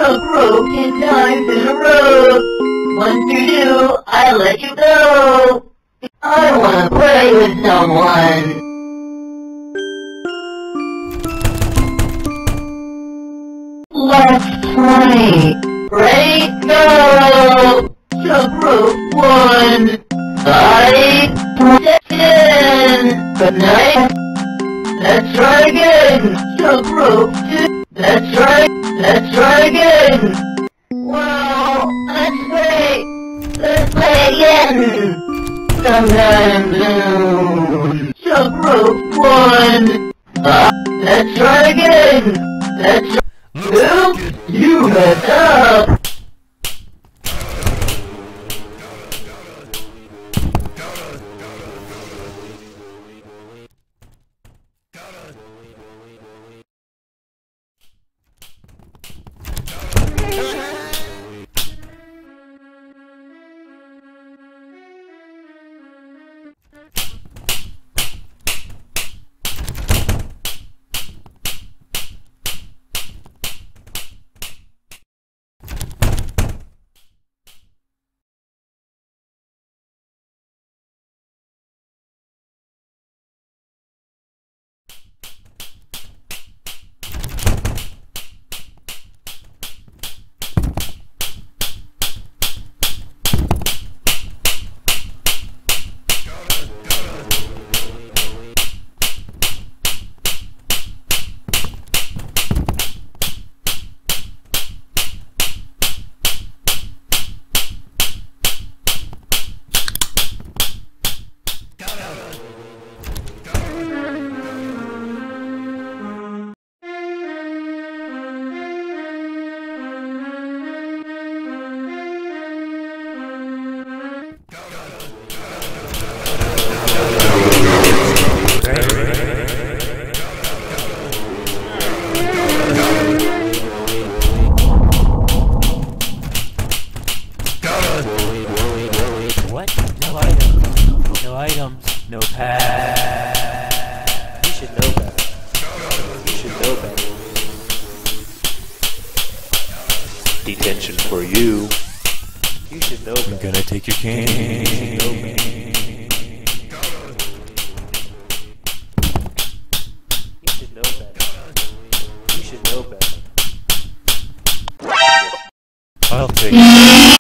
So broken times in a row. Once you do, I let you go. I wanna play with someone. Let's play. Ready, go. So broke 1, 5, 10. Good night. Let's try again. So broke 2. Let's try again. Wow, let's play again. Sometime soon. So broke 1. Let's try again. Oops, you messed up. No pass. You should know better. You should know better. Detention for you. You should know better. I'm gonna take your cane. You should know better. You should know better. I'll take it.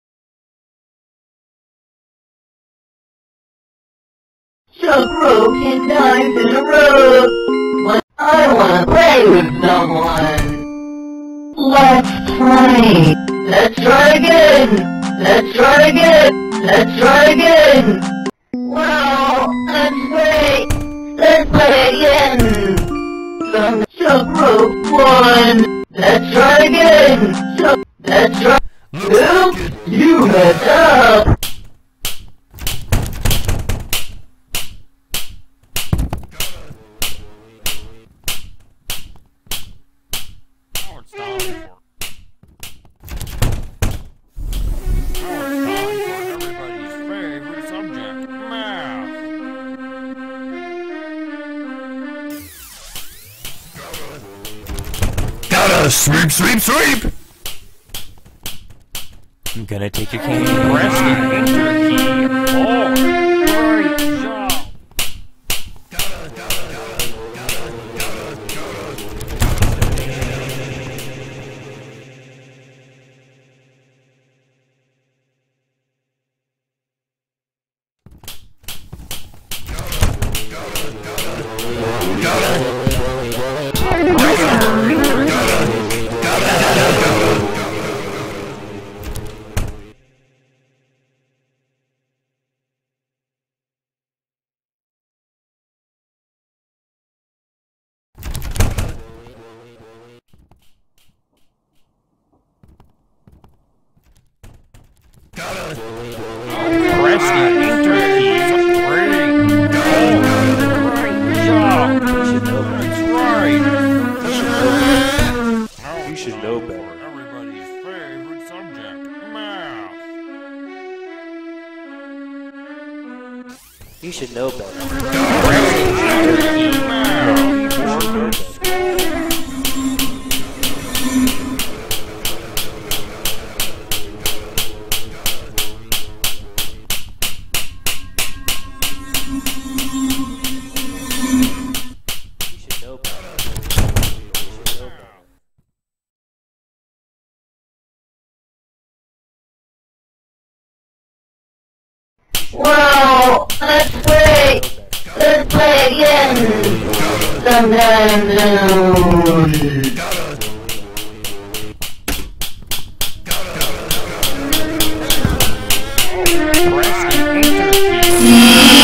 So broken times in a row. But I wanna play with someone. Let's play. Let's try again. Let's try again. Let's try again. Wow, let's play again. So broke 1. Let's try again. Let's try. Oops, you messed up. Sweep, sweep, sweep! I'm gonna take your cane. Press the enter key. Oh, great job. Press the enter key. Great. Oh, great job. That's right. You should know better. Everybody's favorite subject, math. You should know better. Press the enter key. Math. You should know better. play again. Sometimes soon. Press the enter key.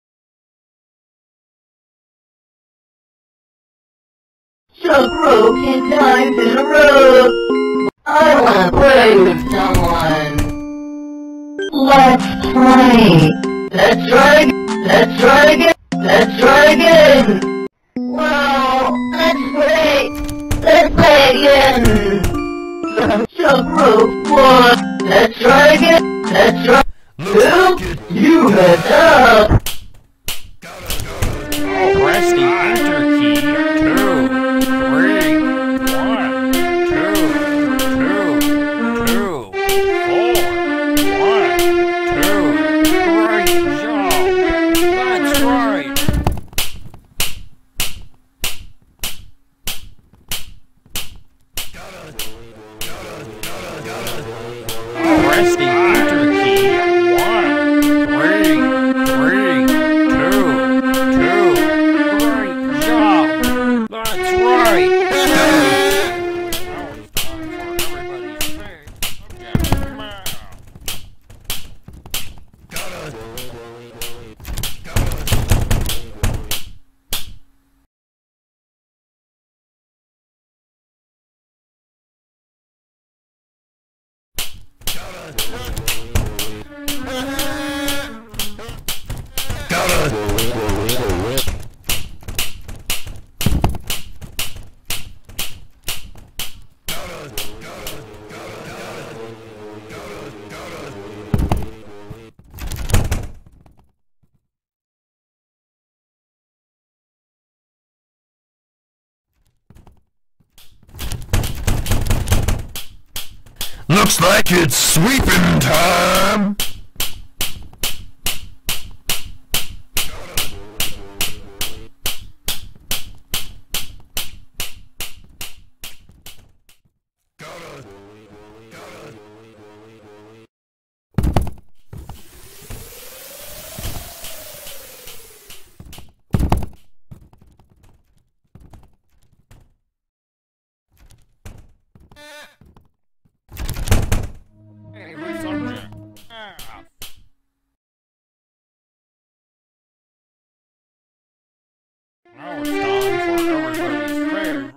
Jump rope 10 times in a row. I wanna play with someone. Let's play. Let's try again. Let's try again. Let's try again. Wow, let's play. Let's play again. Jump rope 1. Let's try again. Let's try. Oops, you messed up. Press the enter key. 2, 3, 1, 2, 2, 2, 4, 1, 2. Great job. That's right. Press the enter key. 1, 3, 3, 2, 2. Great job. That's right. Now it's time for everybody's favorite. Looks like it's sweeping time! Hey, my subject. Now it's time for everybody's favorite.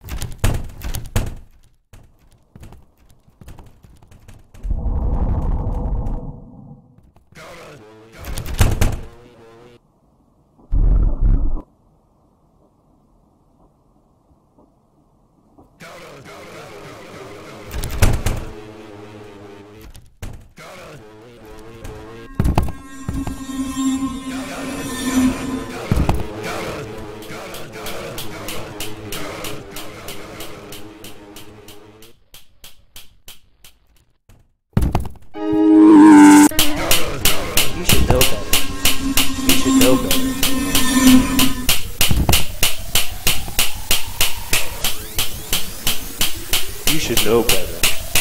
You should know better. You should know better. You should know better.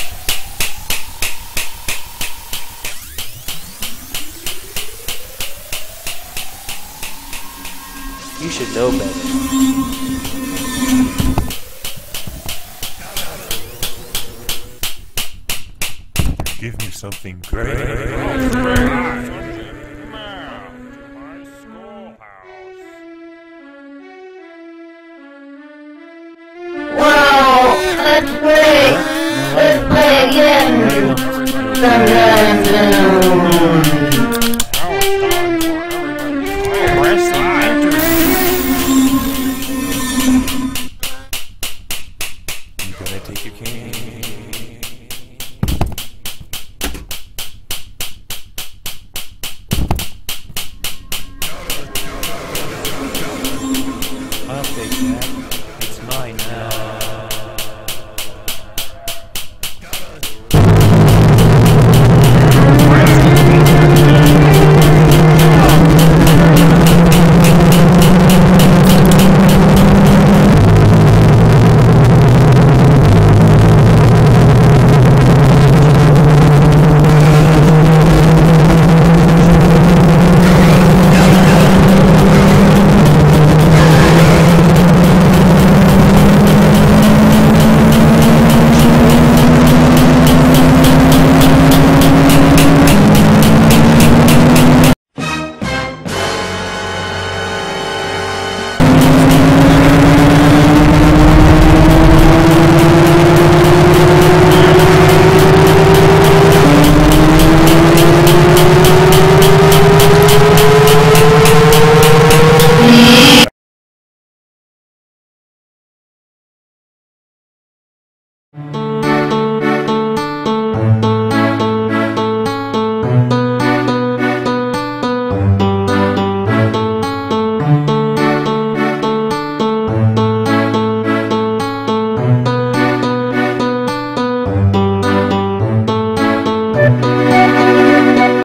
You should know better. Give me something great. Wow, let's play. Let's play again. Sometimes soon. You gonna take your cane? I'll take that. It's mine now. See